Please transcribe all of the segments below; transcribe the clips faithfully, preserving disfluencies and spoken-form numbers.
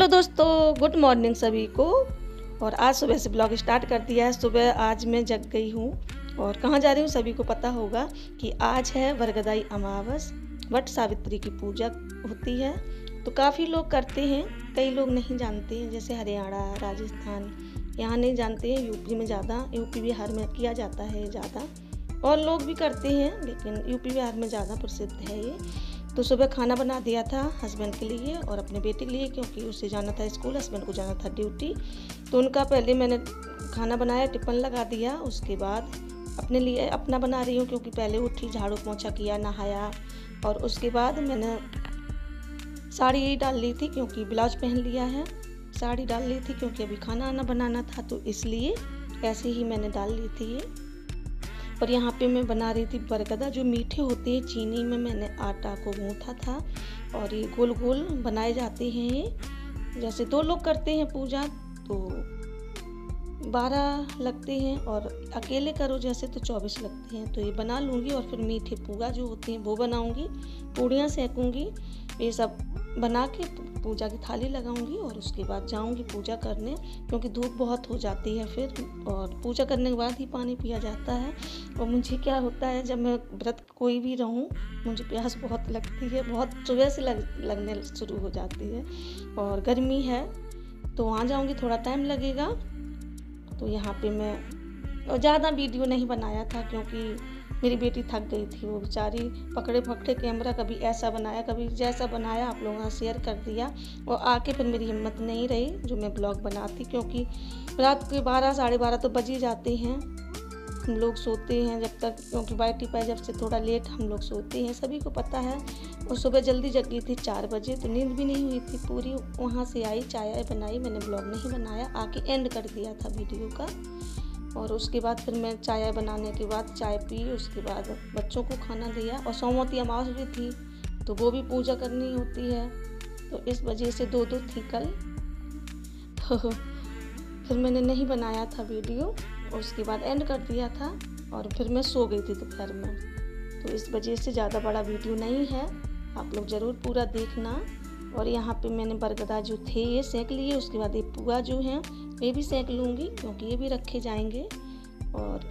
दोस्तों, good morning सभी को। और आज सुबह से ब्लॉग स्टार्ट कर दिया है। सुबह आज मैं जग गई हूँ और कहाँ जा रही हूँ सभी को पता होगा कि आज है वरगदाई अमावस, वट सावित्री की पूजा होती है। तो काफ़ी लोग करते हैं, कई लोग नहीं जानते हैं, जैसे हरियाणा, राजस्थान, यहाँ नहीं जानते हैं। यूपी में ज़्यादा, यूपी बिहार में किया जाता है ज़्यादा, और लोग भी करते हैं, लेकिन यूपी बिहार में ज़्यादा प्रसिद्ध है ये। तो सुबह खाना बना दिया था हस्बैंड के लिए और अपने बेटे के लिए, क्योंकि उसे जाना था स्कूल, हस्बैंड को जाना था ड्यूटी। तो उनका पहले मैंने खाना बनाया, टिफ़िन लगा दिया। उसके बाद अपने लिए अपना बना रही हूँ, क्योंकि पहले उठी, झाड़ू पोंछा किया, नहाया, और उसके बाद मैंने साड़ी यही डाल ली थी, क्योंकि ब्लाउज पहन लिया है। साड़ी डाल ली थी क्योंकि अभी खाना आना बनाना था, तो इसलिए ऐसे ही मैंने डाल ली थी ये। और यहाँ पे मैं बना रही थी बरगदा, जो मीठे होते हैं। चीनी में मैंने आटा को गूँथा था और ये गोल गोल बनाए जाते हैं ये। जैसे दो लोग करते हैं पूजा तो बारह लगते हैं, और अकेले करो जैसे तो चौबीस लगते हैं। तो ये बना लूँगी और फिर मीठे पूजा जो होते हैं वो बनाऊँगी, पूड़ियाँ सेकूँगी, ये सब बना के पूजा की थाली लगाऊंगी। और उसके बाद जाऊंगी पूजा करने, क्योंकि धूप बहुत हो जाती है फिर, और पूजा करने के बाद ही पानी पिया जाता है। और मुझे क्या होता है, जब मैं व्रत कोई भी रहूं, मुझे प्यास बहुत लगती है, बहुत सुबह से लग, लगने शुरू हो जाती है। और गर्मी है तो वहाँ जाऊंगी, थोड़ा टाइम लगेगा। तो यहाँ पे मैं ज़्यादा वीडियो नहीं बनाया था, क्योंकि मेरी बेटी थक गई थी, वो बेचारी पकड़े पकड़े कैमरा, कभी ऐसा बनाया, कभी जैसा बनाया, आप लोगों ने शेयर कर दिया। और आके फिर मेरी हिम्मत नहीं रही जो मैं ब्लॉग बनाती, क्योंकि रात के बारह साढ़े बारह तो बज ही जाते हैं, हम लोग सोते हैं जब तक, क्योंकि बाटी पाई जब से थोड़ा लेट हम लोग सोते हैं, सभी को पता है। और सुबह जल्दी जग गई थी चार बजे, तो नींद भी नहीं हुई थी पूरी। वहाँ से आई, चाय बनाई, मैंने ब्लॉग नहीं बनाया, आके एंड कर दिया था वीडियो का। और उसके बाद फिर मैं चाय बनाने के बाद चाय पी, उसके बाद बच्चों को खाना दिया। और सोमवती अमावस भी थी, तो वो भी पूजा करनी होती है, तो इस वजह से दो दो थी कल। तो फिर मैंने नहीं बनाया था वीडियो, उसके बाद एंड कर दिया था, और फिर मैं सो गई थी दोपहर में। तो इस वजह से ज़्यादा बड़ा वीडियो नहीं है, आप लोग ज़रूर पूरा देखना। और यहाँ पे मैंने बरगदा जो थे ये सेंक लिए, उसके बाद ये पुआ जो है ये भी सेंक लूँगी, क्योंकि ये भी रखे जाएंगे। और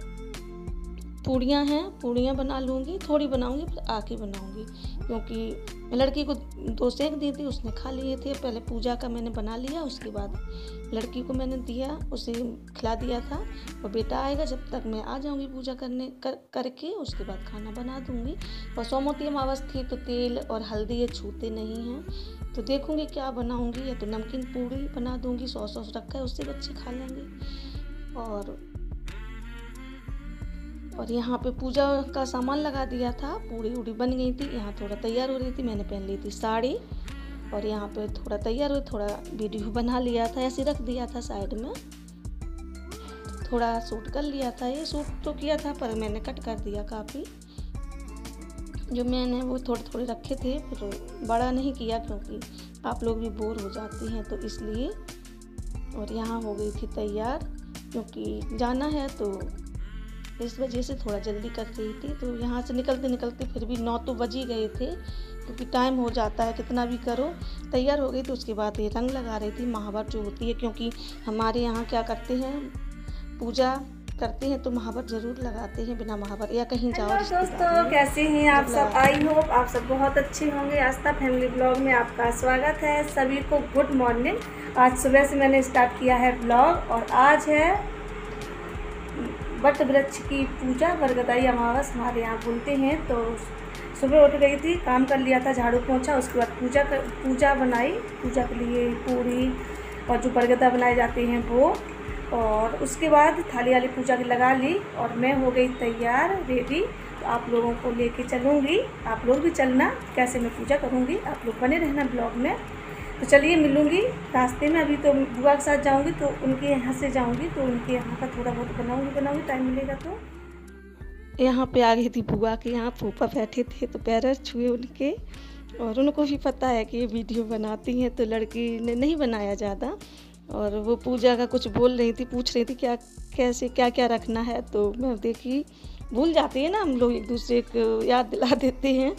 पूड़ियाँ हैं, पूड़ियाँ बना लूँगी, थोड़ी बनाऊँगी फिर आके बनाऊँगी, क्योंकि लड़की को दो सेंक दी थी, उसने खा लिए थे। पहले पूजा का मैंने बना लिया, उसके बाद लड़की को मैंने दिया, उसे खिला दिया था। और बेटा आएगा, जब तक मैं आ जाऊँगी पूजा करने कर करके, उसके बाद खाना बना दूँगी। और सोमवती अमावस थी तो तेल और हल्दी ये छूते नहीं हैं, तो देखूँगी क्या बनाऊँगी, या तो नमकीन पूड़ी बना दूँगी, सॉस सॉस रखा है उससे बच्चे खा लेंगे। और और यहाँ पे पूजा का सामान लगा दिया था, पूड़ी उड़ी बन गई थी। यहाँ थोड़ा तैयार हो रही थी, मैंने पहन ली थी साड़ी, और यहाँ पे थोड़ा तैयार हुई, थोड़ा वीडियो बना लिया था, ऐसे रख दिया था साइड में, थोड़ा शूट कर लिया था। ये शूट तो किया था पर मैंने कट कर दिया काफ़ी, जो मैंने वो थोड़े थोड़े रखे थे, फिर बड़ा नहीं किया, क्योंकि आप लोग भी बोर हो जाती हैं, तो इसलिए। और यहाँ हो गई थी तैयार, क्योंकि जाना है, तो इस वजह से थोड़ा जल्दी कर रही थी। तो यहाँ से निकलते निकलते फिर भी नौ तो बज ही गए थे, क्योंकि टाइम हो जाता है कितना भी करो। तैयार हो गई, तो उसके बाद ये रंग लगा रही थी, महावर जो होती है, क्योंकि हमारे यहाँ क्या करते हैं, पूजा करते हैं तो महावर जरूर लगाते हैं, बिना महावर या कहीं जाओ। दोस्तों, कैसे हैं आप सब? आई होप आप सब बहुत अच्छे होंगे। आस्था फैमिली ब्लॉग में आपका स्वागत है। सभी को गुड मॉर्निंग। आज सुबह से मैंने स्टार्ट किया है ब्लॉग, और आज है वट वृक्ष की पूजा, वरगदाई अमावस हमारे यहाँ बोलते हैं। तो सुबह उठ गई थी, काम कर लिया था, झाड़ू पोंछा, उसके बाद पूजा कर पूजा बनाई, पूजा के लिए पूरी और जो बरगदा बनाए जाते हैं वो, और उसके बाद थाली वाली पूजा की लगा ली, और मैं हो गई तैयार, रेडी। तो आप लोगों को लेके चलूँगी, आप लोग भी चलना, कैसे मैं पूजा करूँगी, आप लोग बने रहना ब्लॉग में। तो चलिए मिलूँगी रास्ते में। अभी तो बुआ के साथ जाऊँगी, तो उनके यहाँ से जाऊँगी, तो उनके यहाँ का थोड़ा बहुत बनाऊँगी बनाऊँगी टाइम मिलेगा तो। यहाँ पे आ गई थी बुआ के यहाँ, फूफा बैठे थे, तो पैर छुए उनके, और उनको भी पता है कि ये वीडियो बनाती हैं, तो लड़की ने नहीं बनाया ज़्यादा। और वो पूजा का कुछ बोल रही थी, पूछ रही थी क्या कैसे क्या क्या रखना है, तो मैं देखी भूल जाती है ना हम लोग, एक दूसरे को याद दिला देते हैं।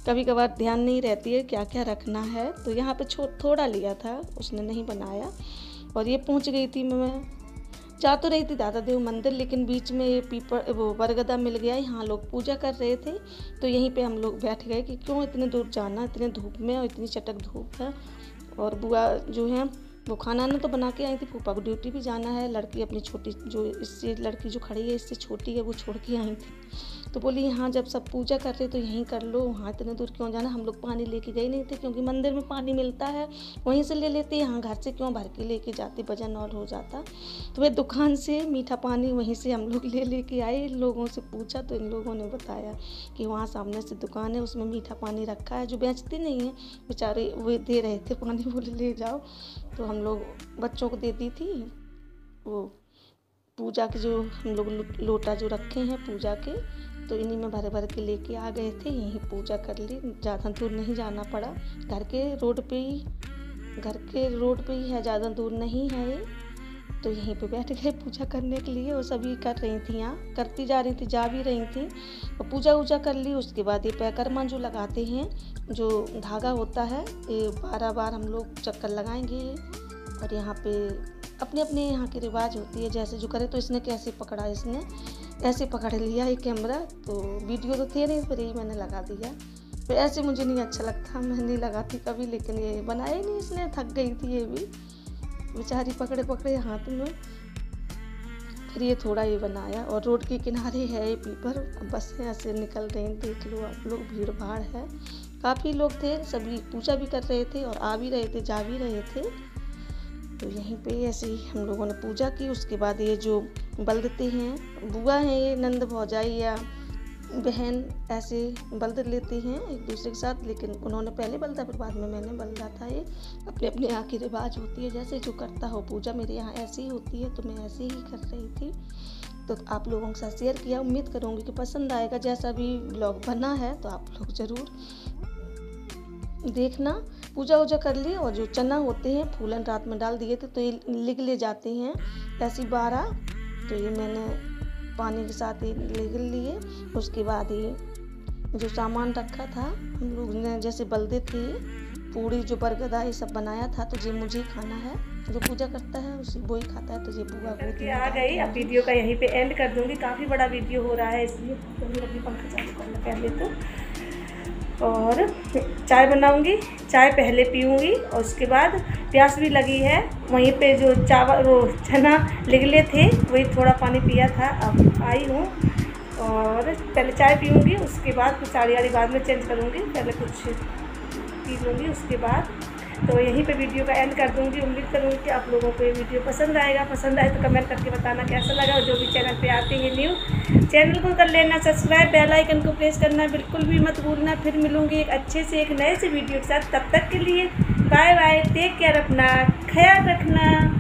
कभी कभार ध्यान नहीं रहती है क्या क्या रखना है। तो यहाँ पे छो थोड़ा लिया था, उसने नहीं बनाया। और ये पहुँच गई थी, मैं जा तो रही थी दादा देव मंदिर, लेकिन बीच में ये पीपल वो बरगदा मिल गया। यहाँ लोग पूजा कर रहे थे, तो यहीं पे हम लोग बैठ गए कि क्यों इतने दूर जाना, इतने धूप में, और इतनी चटक धूप है। और बुआ जो है वो खाना ना तो बना के आई थी, फूफा को ड्यूटी भी जाना है। लड़की अपनी छोटी जो इससे लड़की जो खड़ी है इससे छोटी है वो छोड़ के आई थी। तो बोली यहाँ जब सब पूजा कर रहे तो यहीं कर लो, वहाँ इतने दूर क्यों जाना। हम लोग पानी लेके गए नहीं थे क्योंकि मंदिर में पानी मिलता है, वहीं से ले लेते, यहाँ घर से क्यों भर के लेके जाते, वजन और हो जाता। तो वे दुकान से मीठा पानी वहीं से हम लोग ले लेके आए। इन लोगों से पूछा तो इन लोगों ने बताया कि वहाँ सामने से दुकान है, उसमें मीठा पानी रखा है, जो बेचती नहीं है बेचारे वो दे रहे थे पानी, बोले ले जाओ। तो हम लोग बच्चों को देती थी वो पूजा के जो हम लोग लोटा जो रखे हैं पूजा के, तो इन्हीं में भर भर के लेके आ गए थे। यहीं पूजा कर ली, ज़्यादा दूर नहीं जाना पड़ा, घर के रोड पे ही घर के रोड पे ही है, ज़्यादा दूर नहीं है ये। तो यहीं पे बैठ गए पूजा करने के लिए, और सभी कर रही थी, यहाँ करती जा रही थी, जा भी रही थी। और पूजा वूजा कर ली। उसके बाद ये पैकर्मा जो लगाते हैं, जो धागा होता है, ये बारह बार हम लोग चक्कर लगाएंगे। और यहाँ पे अपने अपने यहाँ की रिवाज होती है, जैसे जो करे। तो इसने कैसे पकड़ा, इसने ऐसे पकड़ लिया ये कैमरा, तो वीडियो तो थे नहीं, फिर ही मैंने लगा दिया। तो ऐसे मुझे नहीं अच्छा लगता, मैं नहीं लगाती कभी, लेकिन ये बनाया ही नहीं इसने, थक गई थी ये भी बेचारी पकड़े पकड़े हाथ में। फिर ये थोड़ा ये बनाया। और रोड के किनारे है ये पीपर, बसें ऐसे निकल रही, देख लो आप लोग, भीड़ भाड़ है, काफ़ी लोग थे, सभी पूजा भी कर रहे थे और आ भी रहे थे, जा भी रहे थे। तो यहीं पे ऐसे ही हम लोगों ने पूजा की। उसके बाद ये जो बलदते हैं, बुआ हैं ये, नंद भौजाई या बहन, ऐसे बलद लेते हैं एक दूसरे के साथ, लेकिन उन्होंने पहले बलदा, फिर बाद में मैंने बलदा था। ये अपने अपने यहाँ की रिवाज होती है, जैसे जो करता हो पूजा। मेरे यहाँ ऐसी ही होती है, तो मैं ऐसे ही कर रही थी। तो आप लोगों के साथ शेयर किया, उम्मीद करूँगी कि पसंद आएगा। जैसा भी ब्लॉग बना है तो आप लोग ज़रूर देखना। पूजा वूजा कर ली, और जो चना होते हैं फूलन रात में डाल दिए थे, तो ये लिग ले जाते हैं ऐसी बारह। तो ये मैंने पानी के साथ ही लिग लिए। उसके बाद ये जो सामान रखा था हम लोग ने, जैसे बलदे थे, पूड़ी, जो बरगदा, ये सब बनाया था। तो ये मुझे खाना है, जो पूजा करता है उसी वो ही खाता है। तो ये बुआ को आ गई। अब वीडियो का यहीं पे एंड कर दूंगी, काफ़ी बड़ा वीडियो हो रहा है इसलिए अभी पंखा चालू करना पहले तो। और चाय बनाऊंगी, चाय पहले पीऊंगी, और उसके बाद प्यास भी लगी है। वहीं पे जो चावल वो चना लिगले थे वही थोड़ा पानी पिया था, अब आई हूँ। और पहले चाय पीऊंगी, उसके बाद कुछ साड़ी वाड़ी बाद में चेंज करूँगी, पहले कुछ पी लूँगी उसके बाद। तो यहीं पे वीडियो का एंड कर दूँगी। उम्मीद करूँगी कि आप लोगों को ये वीडियो पसंद आएगा। पसंद आए तो कमेंट करके बताना कैसा लगा। और जो भी चैनल पे आते हैं न्यू, चैनल को कर लेना सब्सक्राइब, बेल आइकन को प्रेस करना बिल्कुल भी मत भूलना। फिर मिलूँगी एक अच्छे से एक नए से वीडियो के साथ, तब तक के लिए बाय बाय, टेक केयर, अपना ख्याल रखना।